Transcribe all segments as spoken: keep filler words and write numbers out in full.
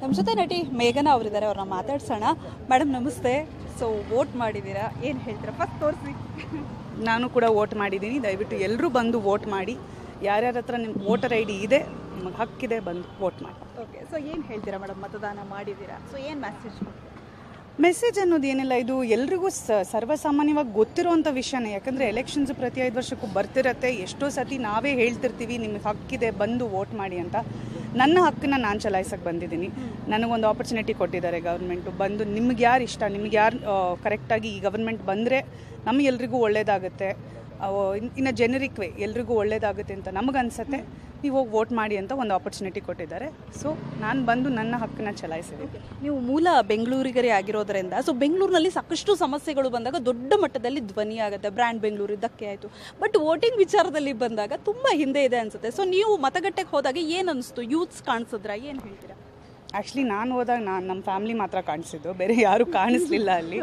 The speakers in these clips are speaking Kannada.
ನಮ್ಮ ಜೊತೆ ನಟಿ ಮೇಘನಾ ಅವರಿದ್ದಾರೆ, ಅವ್ರನ್ನ ಮಾತಾಡ್ಸೋಣ. ಮೇಡಮ್ ನಮಸ್ತೆ. ಸೊ ವೋಟ್ ಮಾಡಿದ್ದೀರಾ, ಏನು ಹೇಳ್ತೀರಾ? ಫಸ್ಟ್ ತೋರಿಸಿ. ನಾನು ಕೂಡ ವೋಟ್ ಮಾಡಿದ್ದೀನಿ. ದಯವಿಟ್ಟು ಎಲ್ಲರೂ ಬಂದು ವೋಟ್ ಮಾಡಿ. ಯಾರ್ಯಾರ ಹತ್ರ ನಿಮ್ಮ ವೋಟರ್ ಐ ಡಿ ಇದೆ, ನಿಮಗೆ ಹಕ್ಕಿದೆ, ಬಂದು ವೋಟ್ ಮಾಡಿ. ಓಕೆ, ಸೊ ಏನು ಹೇಳ್ತೀರಾ ಮೇಡಮ್? ಮತದಾನ ಮಾಡಿದ್ದೀರಾ, ಸೊ ಏನು ಮೆಸೇಜ್? ಮೆಸೇಜ್ ಅನ್ನೋದು ಏನಿಲ್ಲ, ಇದು ಎಲ್ರಿಗೂ ಸರ್ವಸಾಮಾನ್ಯವಾಗಿ ಗೊತ್ತಿರೋವಂಥ ವಿಷಯನೇ. ಯಾಕಂದರೆ ಎಲೆಕ್ಷನ್ಸ್ ಪ್ರತಿ ಐದು ವರ್ಷಕ್ಕೂ ಬರ್ತಿರತ್ತೆ. ಎಷ್ಟೋ ಸತಿ ನಾವೇ ಹೇಳ್ತಿರ್ತೀವಿ ನಿಮಗೆ ಹಕ್ಕಿದೆ, ಬಂದು ವೋಟ್ ಮಾಡಿ ಅಂತ. ನನ್ನ ಹಕ್ಕನ್ನ ನಾನು ಚಲಾಯಿಸಕ್ಕೆ ಬಂದಿದ್ದೀನಿ. ನನಗೊಂದು ಆಪರ್ಚುನಿಟಿ ಕೊಟ್ಟಿದ್ದಾರೆ ಗೌರ್ಮೆಂಟು. ಬಂದು ನಿಮ್ಗೆ ಯಾರು ಇಷ್ಟ, ನಿಮ್ಗೆ ಯಾರು ಕರೆಕ್ಟಾಗಿ ಈ ಗವರ್ಮೆಂಟ್ ಬಂದರೆ ನಮಗೆಲ್ರಿಗೂ ಒಳ್ಳೇದಾಗುತ್ತೆ, ಇನ್ನು ಜೆನರಿಕ್ ವೇ ಎಲ್ರಿಗೂ ಒಳ್ಳೇದಾಗುತ್ತೆ ಅಂತ ನಮಗನ್ಸುತ್ತೆ. ನೀವು ಹೋಗಿ ವೋಟ್ ಮಾಡಿ ಅಂತ ಒಂದು ಆಪರ್ಚುನಿಟಿ ಕೊಟ್ಟಿದ್ದಾರೆ. ಸೊ ನಾನು ಬಂದು ನನ್ನ ಹಕ್ಕನ್ನ ಚಲಾಯಿಸಿದ್ದೀನಿ. ನೀವು ಮೂಲ ಬೆಂಗಳೂರಿಗರೇ ಆಗಿರೋದ್ರಿಂದ, ಸೊ ಬೆಂಗಳೂರಿನಲ್ಲಿ ಸಾಕಷ್ಟು ಸಮಸ್ಯೆಗಳು ಬಂದಾಗ ದೊಡ್ಡ ಮಟ್ಟದಲ್ಲಿ ಧ್ವನಿ ಆಗುತ್ತೆ. ಬ್ರ್ಯಾಂಡ್ ಬೆಂಗಳೂರು ಇದಕ್ಕೆ ಆಯಿತು. ಬಟ್ ವೋಟಿಂಗ್ ವಿಚಾರದಲ್ಲಿ ಬಂದಾಗ ತುಂಬ ಹಿಂದೆ ಇದೆ ಅನಿಸುತ್ತೆ. ಸೊ ನೀವು ಮತಗಟ್ಟೆಗೆ ಹೋದಾಗ ಏನು ಅನಿಸ್ತು? ಯೂತ್ಸ್ ಕಾಣಿಸಿದ್ರಾ, ಏನು ಹೇಳ್ತೀರಾ? ಆ್ಯಕ್ಚುಲಿ ನಾನು ಹೋದಾಗ ನಾನು ನಮ್ಮ ಫ್ಯಾಮ್ಲಿ ಮಾತ್ರ ಕಾಣಿಸಿದ್ದು, ಬೇರೆ ಯಾರೂ ಕಾಣಿಸ್ಲಿಲ್ಲ ಅಲ್ಲಿ.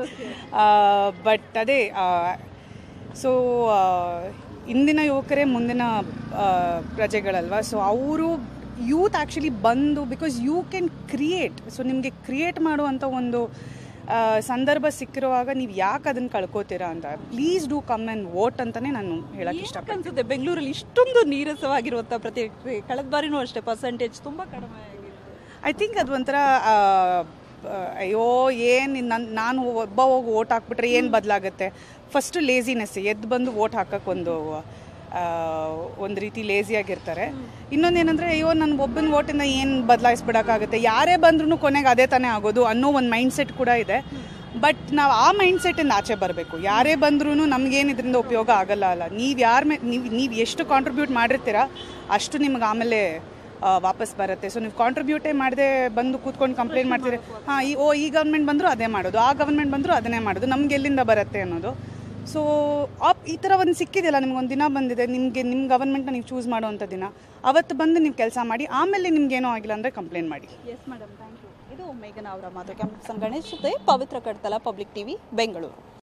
ಬಟ್ ಅದೇ, ಸೊ ಇಂದಿನ ಯುವಕರೇ ಮುಂದಿನ ಪ್ರಜೆಗಳಲ್ವ. ಸೊ ಅವರು ಯೂತ್ ಆ್ಯಕ್ಚುಲಿ ಬಂದು, because you can create. So ನಿಮಗೆ ಕ್ರಿಯೇಟ್ ಮಾಡುವಂಥ ಒಂದು ಸಂದರ್ಭ ಸಿಕ್ಕಿರುವಾಗ ನೀವು ಯಾಕೆ ಅದನ್ನು ಕಳ್ಕೋತೀರಾ ಅಂತ. Please do come and vote ಅಂತಲೇ ನಾನು ಹೇಳೋಕ್ಕೆ ಇಷ್ಟಪಡ್ತೀನಿ. ಬೆಂಗಳೂರಲ್ಲಿ ಇಷ್ಟೊಂದು ನೀರಸವಾಗಿರುವಂಥ ಪ್ರತಿ ಕಳೆದ ಬಾರಿನೂ ಅಷ್ಟೇ ಪರ್ಸೆಂಟೇಜ್ ತುಂಬ ಕಡಿಮೆ ಆಗಿದೆ. ಐ ಥಿಂಕ್ ಅದು ಒಂಥರ ಅಯ್ಯೋ ಏನು ನನ್ನ ನಾನು ಒಬ್ಬ ಹೋಗಿ ವೋಟ್ ಹಾಕ್ಬಿಟ್ರೆ ಏನು ಬದಲಾಗುತ್ತೆ. ಫಸ್ಟು ಲೇಸಿನೆಸ್, ಎದ್ದು ಬಂದು ವೋಟ್ ಹಾಕೋಕ್ಕೊಂದು ಒಂದು ರೀತಿ ಲೇಸಿಯಾಗಿರ್ತಾರೆ. ಇನ್ನೊಂದೇನೆಂದರೆ ಅಯ್ಯೋ ನನ್ನ ಒಬ್ಬನ ವೋಟಿಂದ ಏನು ಬದಲಾಯಿಸ್ಬಿಡೋಕ್ಕಾಗುತ್ತೆ, ಯಾರೇ ಬಂದ್ರೂ ಕೊನೆಗೆ ಅದೇ ತಾನೇ ಆಗೋದು ಅನ್ನೋ ಒಂದು ಮೈಂಡ್ ಸೆಟ್ ಕೂಡ ಇದೆ. ಬಟ್ ನಾವು ಆ ಮೈಂಡ್ ಸೆಟ್ಟಿಂದ ಆಚೆ ಬರಬೇಕು. ಯಾರೇ ಬಂದ್ರೂ ನಮಗೇನು ಇದರಿಂದ ಉಪಯೋಗ ಆಗಲ್ಲ ಅಲ್ಲ. ನೀವು ಯಾರ ಮೇ ನೀವು ನೀವು ಎಷ್ಟು ಕಾಂಟ್ರಿಬ್ಯೂಟ್ ಮಾಡಿರ್ತೀರ ಅಷ್ಟು ನಿಮ್ಗೆ ಆಮೇಲೆ ವಾಪಸ್ ಬರುತ್ತೆ. ಸೊ ನೀವು ಕಾಂಟ್ರಿಬ್ಯೂಟೇ ಮಾಡದೆ ಬಂದು ಕೂತ್ಕೊಂಡು ಕಂಪ್ಲೇಂಟ್ ಮಾಡ್ತೀರಿ, ಹಾಂ ಈ ಓ ಈ ಗೌರ್ಮೆಂಟ್ ಬಂದರೂ ಅದೇ ಮಾಡೋದು, ಆ ಗೌರ್ಮೆಂಟ್ ಬಂದರೂ ಅದನ್ನೇ ಮಾಡೋದು, ನಮ್ಗೆ ಎಲ್ಲಿಂದ ಬರುತ್ತೆ ಅನ್ನೋದು. ಸೊ ಆಪ್ ಈ ಥರ ಒಂದು ಸಿಕ್ಕಿದೆಯಲ್ಲ, ನಿಮ್ಗೊಂದು ದಿನ ಬಂದಿದೆ, ನಿಮಗೆ ನಿಮ್ಮ ಗವರ್ಮೆಂಟ್ನ ನೀವು ಚೂಸ್ ಮಾಡೋವಂಥ ದಿನ, ಅವತ್ತು ಬಂದು ನೀವು ಕೆಲಸ ಮಾಡಿ, ಆಮೇಲೆ ನಿಮ್ಗೇನೋ ಆಗಿಲ್ಲ ಅಂದರೆ ಕಂಪ್ಲೇಂಟ್ ಮಾಡಿ. Yes madam, thank you. ಇದು ಮೇಘನಾ ಅವರ ಮಾತು. ಕ್ಯಾಮ್ರಾ ಪರ್ಸನ್ ಗಣೇಶ್ ಜೊತೆ ಪವಿತ್ರ ಕಡ್ತಲ, ಪಬ್ಲಿಕ್ ಟಿವಿ, ಬೆಂಗಳೂರು.